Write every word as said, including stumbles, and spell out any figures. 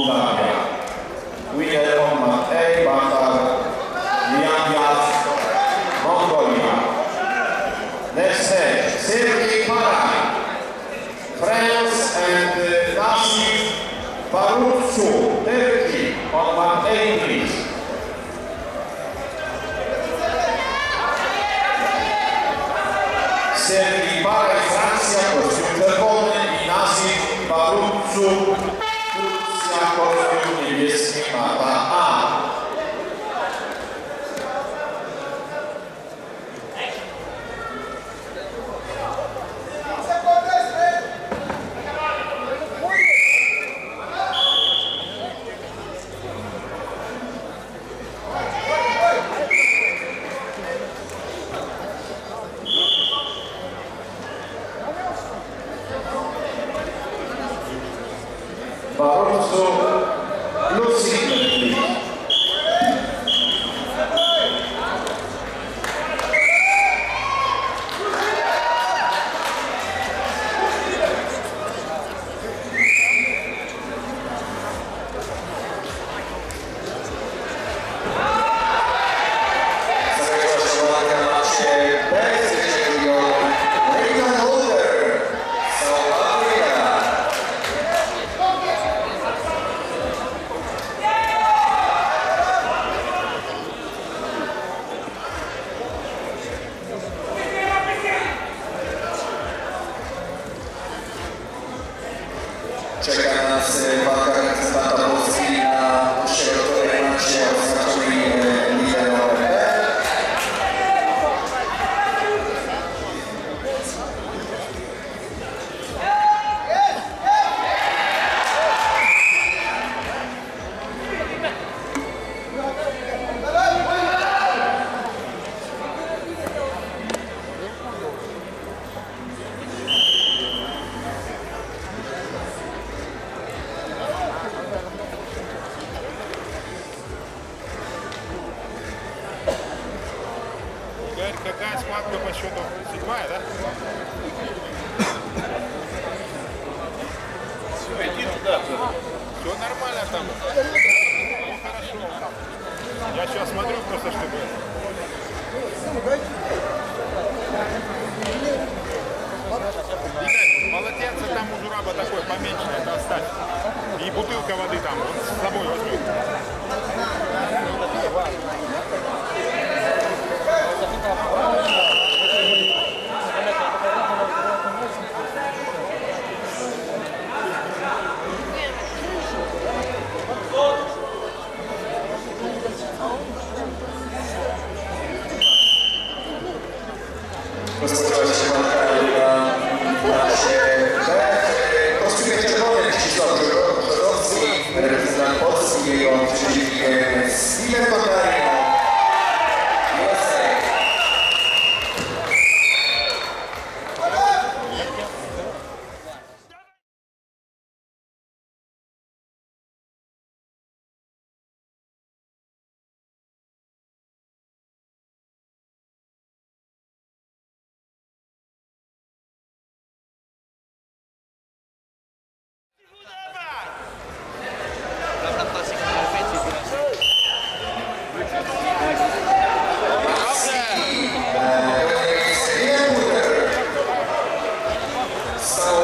Moldavia. Winner on mat A, Batar Liandias, Mongolia. Next stage, Sergei Paray, France and uh, Nasif Barutsu, Turkey, on mat A, please. Sergei Paray, Francja, kostium czerwony i Nasif Barutsu, Turcja, kostium niebieski, mata A. Barroso, Lucy, please. Czeka nas walka reprezentanta Polski na środkowej macie oznaczonej liderem O R P. Какая схватка по счету? Седьмая, да? Все, иди туда. Все нормально там. Ну, хорошо. Я сейчас смотрю просто, чтобы... Видать, полотенце там у жураба такое поменьше, это оставь. И бутылка воды там, вот с собой возьми. Rozpoczęła się walka na klasie B. Kostiumie czerwonym Krzysztof Żurowski, reprezentant Polski, jego przeciwnikiem Steven Paray. So